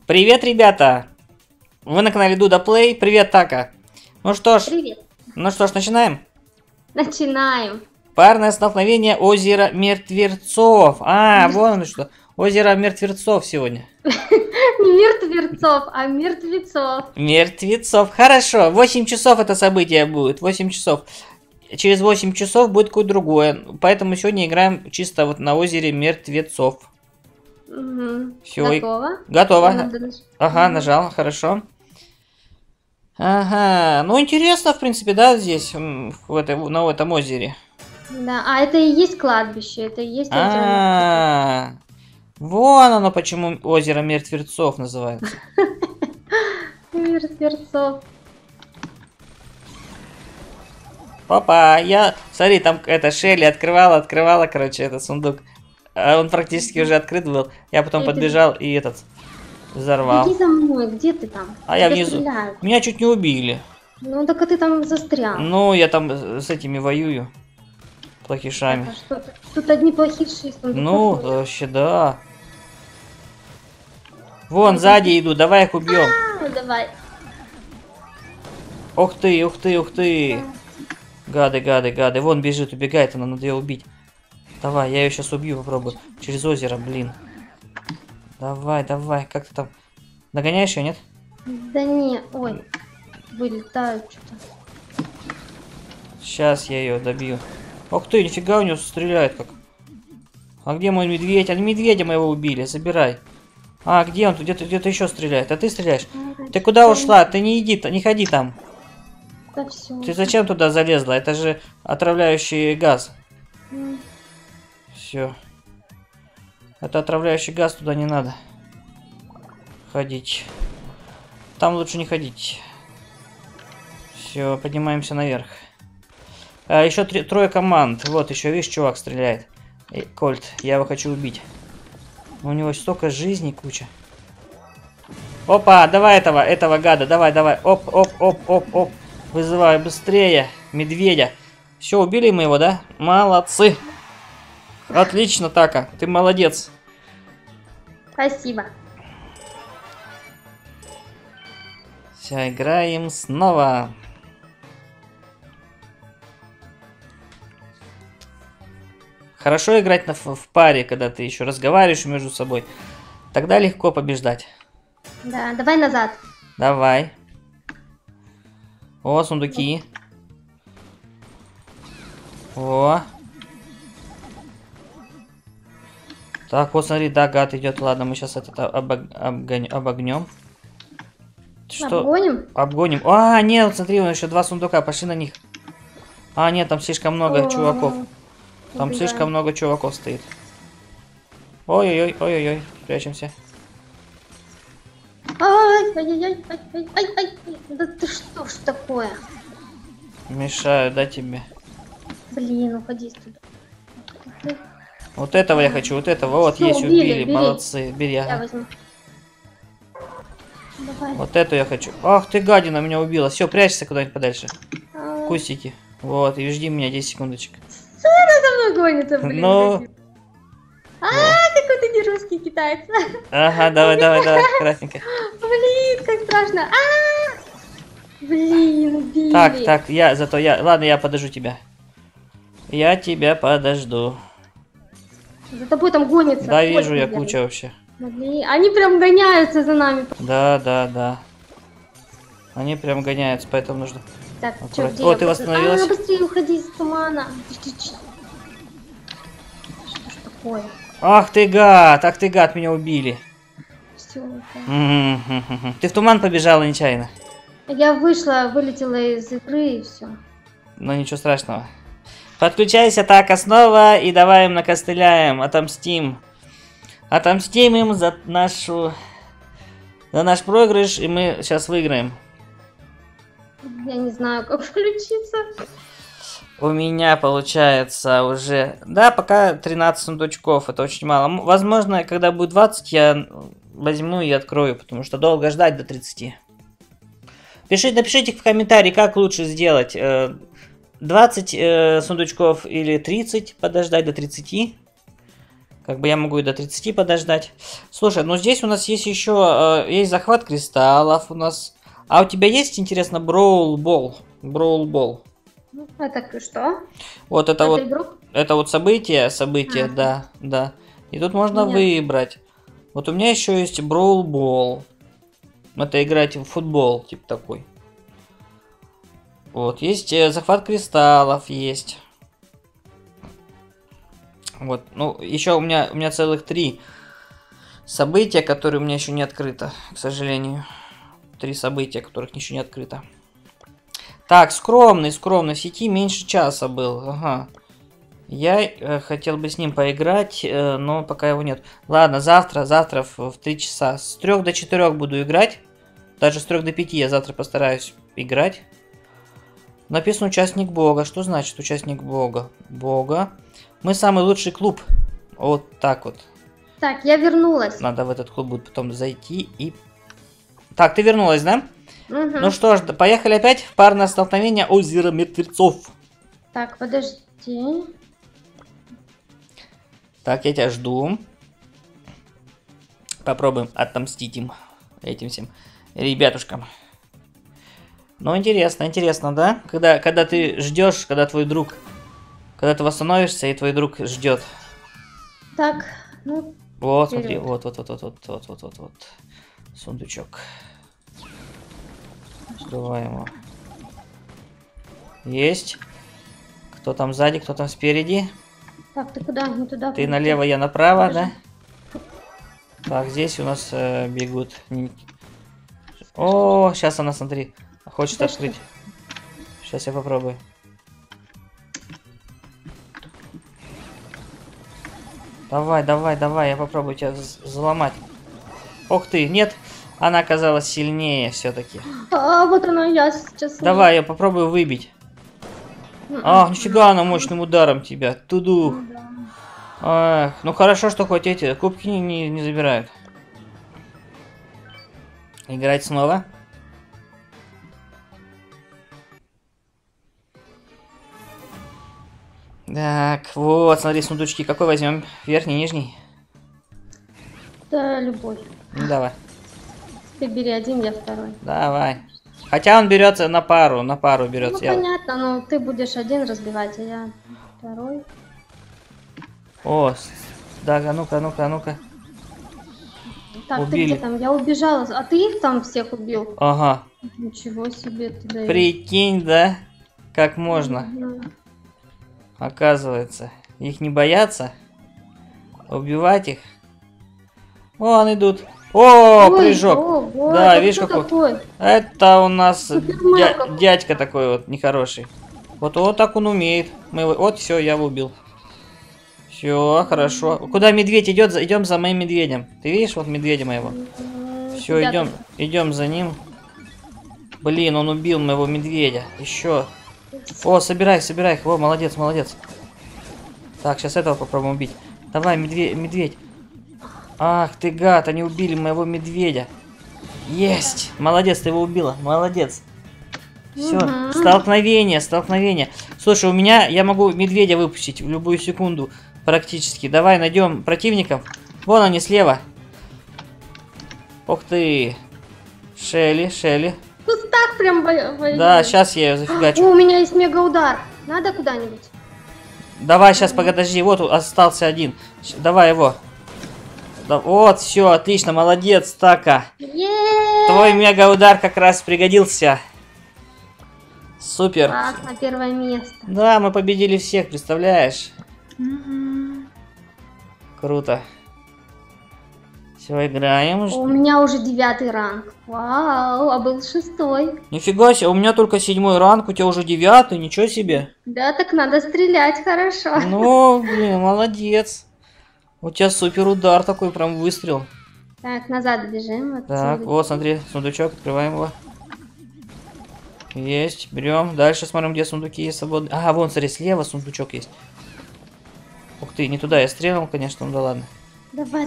Привет, ребята! Вы на канале Дуда Плей. Привет, Така. Ну что ж, Привет. начинаем. Начинаем. Парное столкновение озера мертвецов. Вон оно что. Озеро мертвецов сегодня. Не мертвецов, а мертвецов. Мертвецов. Хорошо. 8 часов это событие будет. 8 часов. Через 8 часов будет какое-то другое. Поэтому сегодня играем чисто вот на озере мертвецов. Угу. Всё, Готово? Готово. Ага, нажал, хорошо. Ага, ну интересно, в принципе, да, здесь, на этом озере. Да, это и есть кладбище, это и есть озеро. Вон оно, почему озеро мертвецов называется. Мертвецов. Папа, смотри, там Шелли открывала, короче, этот сундук. Он практически уже открыт был. Я потом подбежал и взорвал. Беги за мной, где ты там? Я внизу. Стреляют. Меня чуть не убили. Ну так ты там застрял. Ну, я там с этими воюю. Плохишами. Что тут одни плохиши. Ну, вообще, да. Вон, сзади идут, давай их убьем. Давай. Ух ты, ух ты, ух ты. Гады. Вон бежит, убегает, она, надо ее убить. Давай, я ее сейчас убью, попробую. Через озеро, блин. Давай, как ты там? Догоняешь ее, нет? Да не, ой. Вылетают что-то. Сейчас я ее добью. Ух ты, нифига у нее стреляет как. А где мой медведь? А медведя моего убили, забирай. Где он? Где-то еще стреляет. А ты стреляешь? Ты куда ушла? Ты не ходи там. Да все. Ты зачем туда залезла? Это же отравляющий газ. Все. Это отравляющий газ, туда не надо ходить. Там лучше не ходить. Все, поднимаемся наверх. Еще трое команд. Вот еще, видишь, чувак стреляет. Кольт, я его хочу убить. У него столько жизней, куча. Опа, давай этого гада, давай. Оп. Вызывай быстрее медведя. Все, убили мы его, да? Молодцы. Отлично, Така, ты молодец. Спасибо. Все, играем снова. Хорошо играть в паре, когда ты еще разговариваешь между собой. Тогда легко побеждать. Да, давай назад. Давай. О, сундуки. О. Так, вот смотри, да, гад идет. Ладно, мы сейчас это обогнем. Что? Обгоним? Обгоним. Нет, смотри, у нас еще 2 сундука, пошли на них. Нет, там слишком много чуваков. Там слишком много чуваков стоит. Ой-ой-ой, прячемся. Ай, да ты что ж такое? Мешаю, да, тебе? Блин, уходи туда. Вот этого я хочу, вот этого. Вот Всё, есть, убили, убили, молодцы. Бери, Я возьму. Давай. Вот эту я хочу. Ах ты, гадина, меня убила. Все, прячься куда-нибудь подальше. Кустики. Вот, и жди меня 10 секундочек. Она за мной гонится, блин. Ну. Какой ты не русский китаец. Ага, давай, красненько. Блин, как страшно. Блин, убили. Так, ладно, я подожду тебя. Я тебя подожду. За тобой там гонится. Да, вижу я куча вообще. Блин, они прям гоняются за нами. Да. Они прям гоняются, поэтому нужно... Так, О, ты восстановилась? Быстрее уходи из тумана. Что ж такое? Ах ты гад, меня убили. Все. Ты в туман побежала нечаянно. Я вылетела из игры и все. Но ничего страшного. Подключайся, Така, снова и давай им накостыляем, отомстим. Отомстим им за наш проигрыш, и мы сейчас выиграем. Я не знаю, как включиться. У меня получается уже... Да, пока 13 сундучков, это очень мало. Возможно, когда будет 20, я возьму и открою, потому что долго ждать до 30. Напишите в комментарии, как лучше сделать. 20 сундучков или 30, подождать до 30. Как бы я могу и до 30 подождать. Слушай, ну здесь у нас есть еще... есть захват кристаллов у нас. А у тебя есть, интересно, Броул-бол? Броул-бол. Это что? Вот это вот... игру? Это вот событие, да, да. И тут можно выбрать. Вот у меня еще есть Броул-бол. Это играть в футбол, типа такой. Вот, есть захват кристаллов, есть. Вот, ну, еще у меня целых 3 события, которые у меня еще не открыто, к сожалению. 3 события, которых еще не открыто. Так, скромный, в сети меньше часа был, ага. Я хотел бы с ним поиграть, но пока его нет. Ладно, завтра в 3 часа. С 3 до 4 буду играть. Даже с 3 до 5 я завтра постараюсь играть. Написано участник Бога. Что значит участник Бога? Бога. Мы самый лучший клуб. Вот так вот. Так, я вернулась. Надо в этот клуб будет потом зайти и... Так, ты вернулась, да? Угу. Ну что ж, поехали опять в парное столкновение озера мертвецов. Так, подожди. Так, я тебя жду. Попробуем отомстить им, этим всем ребятушкам. Ну, интересно, да? Когда ты ждешь, когда твой друг... Когда ты восстановишься, и твой друг ждет. Так, ну... Вот, вперед. смотри, вот. Сундучок. Открываем его. Есть. Кто там сзади, кто там спереди? Так, ты куда? Не туда. Ты налево, я направо, да? Так, здесь у нас бегут. О, сейчас она, смотри, хочет Да открыть. Сейчас я попробую. Давай, я попробую тебя взломать. Ох ты, нет, она оказалась сильнее все-таки. А, вот она, я сейчас... Давай, я попробую выбить. Ах, нифига она мощным ударом тебя. Туду. Ах, ну хорошо, что хоть эти кубки не забирают. Играть снова. Так, вот, смотри, сундучки. Какой возьмем? Верхний, нижний? Да, любой. Ну, давай. Ты бери один, я второй. Давай. Хотя он берется на пару берется. Ну, понятно, но ты будешь один разбивать, а я второй. О, да, ну-ка. Так, Убили. ты где там? Я убежала. А ты их там всех убил? Ага. Ничего себе ты даешь. Прикинь, да? Как можно, Мгм. оказывается. Их не боятся? Убивать их? Вон идут. О, Ой, прыжок. ого, Да, это видишь, кто какой? такой? Это у нас Супермен какой. дядька такой вот, нехороший. Вот так он умеет. Вот, все, я его убил. Все, хорошо. Куда медведь идет? Идем за моим медведем. Ты видишь, вот медведя моего? Все, Тебя идем за ним. Блин, он убил моего медведя. Еще. О, собирай их. Во, молодец. Так, сейчас этого попробуем убить. Давай, медведь. Ах ты гад, они убили моего медведя. Есть! Молодец, ты его убила. Молодец. Все, Мгм. столкновение. Слушай, я могу медведя выпустить в любую секунду. Практически. Давай найдем противников. Вон они слева. Ух ты. Шелли. В кустах прям воюют. Да, сейчас я ее О, зафигачу. у меня есть мега-удар. Надо куда-нибудь? Давай, сейчас, подожди. Вот остался один. Давай его. Да, вот, все, отлично, молодец, Така. Твой мега-удар как раз пригодился. Супер. Класс, на первое место. Да, мы победили всех, представляешь? Мгм. Круто. Все, играем. У меня уже 9 ранг. Вау, а был 6. Нифига себе, у меня только 7 ранг, у тебя уже 9, ничего себе. Да, так надо стрелять хорошо. Ну, блин, молодец. У тебя супер удар такой, прям выстрел. Так, назад бежим. Так, вот, смотри, сундучок, открываем его. Есть, берем. Дальше смотрим, где сундуки есть свободные. Ага, вон, смотри, слева сундучок есть. Ух ты, не туда я стрелял, конечно, ну да ладно. Давай.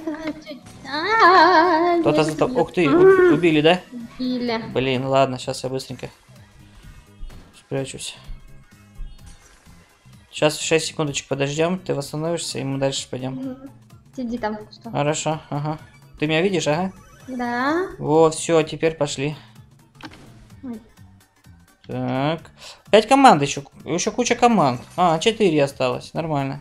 Кто-то за тобой. Ух ты, убили, да? Убили. Блин, ладно, сейчас я быстренько спрячусь. Сейчас 6 секундочек подождем, ты восстановишься, и мы дальше пойдем. Мгм. Сиди там. Что? Хорошо, ага. Ты меня видишь, ага? Да. Во, все, теперь пошли. Ой. Так. 5 команд еще. Еще куча команд. 4 осталось. Нормально.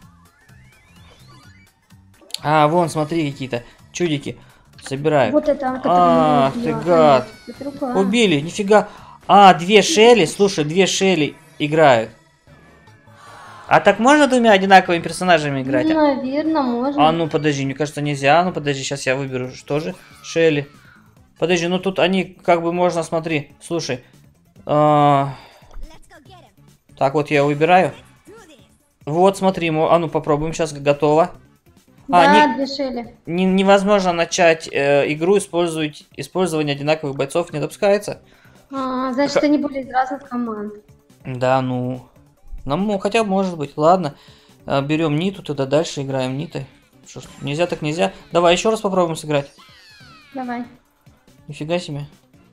Вон, смотри, какие-то чудики собирают. Вот это, Ах, ты гад. Убили, нифига. 2 Шелли, слушай, 2 Шелли играют. А так можно двумя одинаковыми персонажами играть? Наверное, можно. Ну подожди, мне кажется, нельзя. Ну подожди, сейчас я выберу тоже Шелли. Подожди, ну тут они как бы можно, смотри, слушай. Так, вот я выбираю. Вот, смотри, ну попробуем, сейчас готово. Да, решили. Невозможно начать игру, использование одинаковых бойцов не допускается. Значит, они были из разных команд. Да, ну хотя может быть. Ладно, берем Ниту, тогда дальше играем Нитой. Что ж, нельзя так нельзя. Давай еще раз попробуем сыграть. Давай. Нифига себе.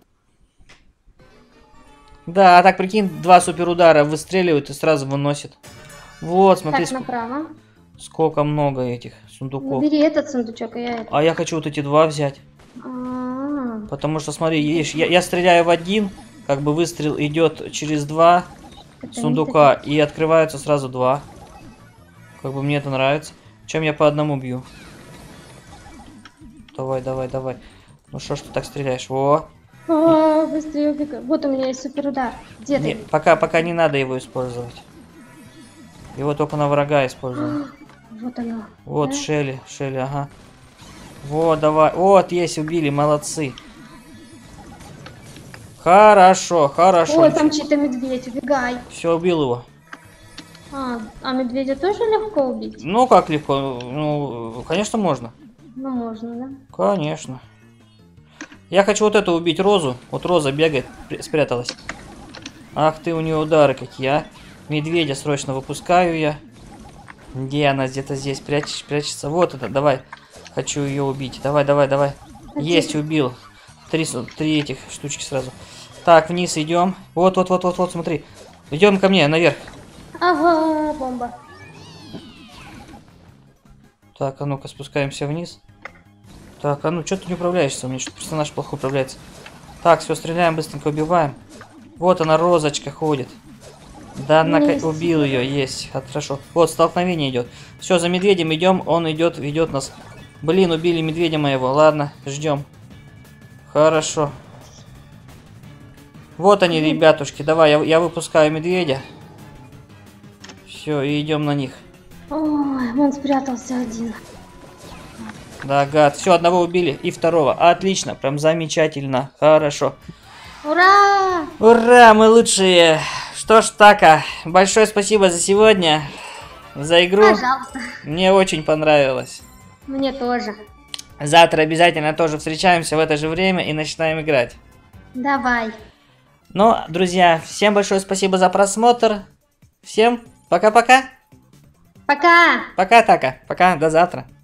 Да, так прикинь, 2 суперудара выстреливают и сразу выносит. Вот, смотри, Так, направо. сколько много этих сундуков. Бери этот сундучок, а я этот. Я хочу вот эти 2 взять. Потому что, смотри, видишь, я стреляю в один, как бы выстрел идет через 2 сундука, и открываются сразу 2. Как бы мне это нравится. Чем я по одному бью. Давай, давай, давай. Ну что ж ты так стреляешь? Во. Быстрее убегай. Вот у меня есть суперудар. Где ты? Пока не надо его использовать. Его только на врага используем. Вот оно. Вот, да? Шелли, ага. Вот, давай. Вот, есть, убили, молодцы. Хорошо, хорошо. Ой, там чей-то медведь, убегай. Все, убил его. Медведя тоже легко убить? Ну, как легко? Ну, конечно, можно. Ну, можно, да? Конечно. Я хочу вот эту убить Розу. Вот Роза бегает, спряталась. Ах ты, у нее удары какие, а. Медведя срочно выпускаю я. Где она? Где-то здесь прячется. Вот это, давай. Хочу ее убить. Давай, давай, давай. Есть, убил. 3 этих штучки сразу. Так, вниз идем. Вот, смотри. Идем ко мне, наверх. Ага, бомба. Так, а ну-ка, спускаемся вниз. Так, что ты не управляешься? У меня что-то персонаж плохо управляется. Так, все, стреляем, быстренько убиваем. Вот она, Розочка, ходит. Да, убил ее, есть. Хорошо. Вот, столкновение идет. Все, за медведем идем, он идет, ведет нас. Блин, убили медведя моего. Ладно, ждем. Хорошо. Вот они, ребятушки. Давай, я выпускаю медведя. Все, и идем на них. Ой, он спрятался один. Да, гад. Все, одного убили и второго. Отлично, прям замечательно. Хорошо. Ура! Ура, мы лучшие. Что ж, Така, большое спасибо за сегодня, за игру. Пожалуйста. Мне очень понравилось. Мне тоже. Завтра обязательно тоже встречаемся в это же время и начинаем играть. Давай. Ну, друзья, всем большое спасибо за просмотр. Всем пока-пока. Пока. Пока, Така. Пока, до завтра.